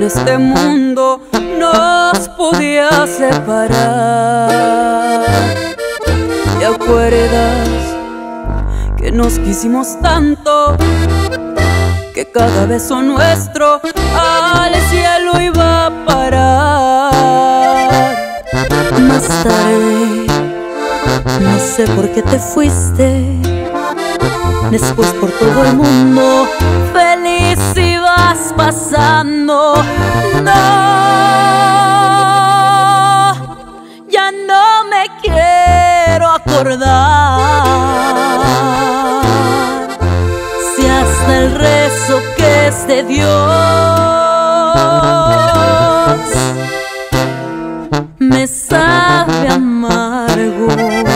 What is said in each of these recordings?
en este mundo nos podía separar. ¿Te acuerdas que nos quisimos tanto que cada beso nuestro al cielo iba a parar? Más tarde, no sé por qué te fuiste. Después por todo el mundo feliz ibas pasando. No, ya no me quiero acordar si hasta el rezo que es de Dios me sabe amargo.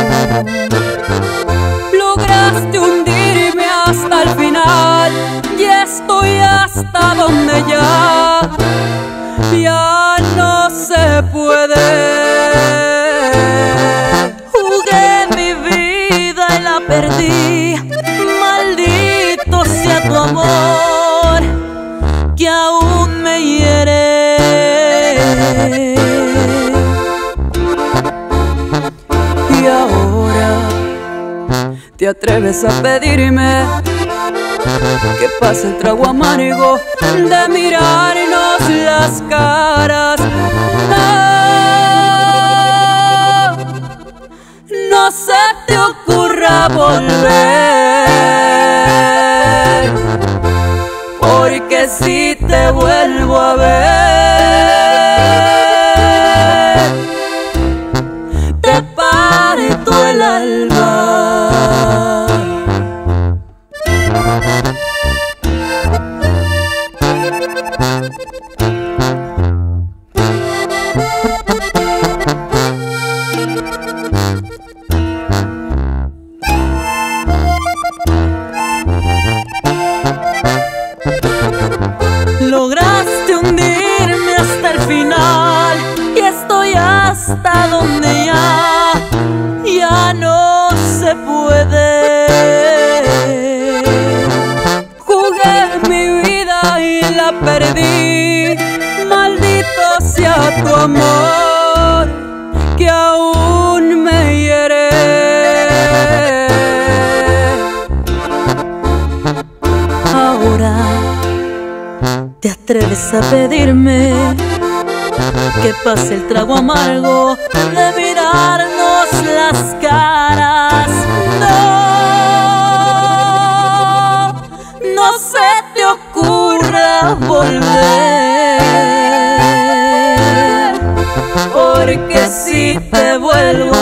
Lograste hundirme hasta el final y estoy hasta donde ya no se puede. Jugué mi vida y la perdí. Maldito sea tu amor que aún me hiere. Y ahora te atreves a pedirme que pase el trago amargo de mirarnos las caras. No se te ocurra volver, porque si te vuelvo a ver, te parto el alma. Lograste hundirme hasta el final y estoy hasta donde ya no se puede. Jugué mi vida y la perdí. Maldito sea tu amor que aún me hiere. Ahora te atreves a pedirme que pase el trago amargo de mirarnos las caras. No se te ocurra volver, porque si te vuelvo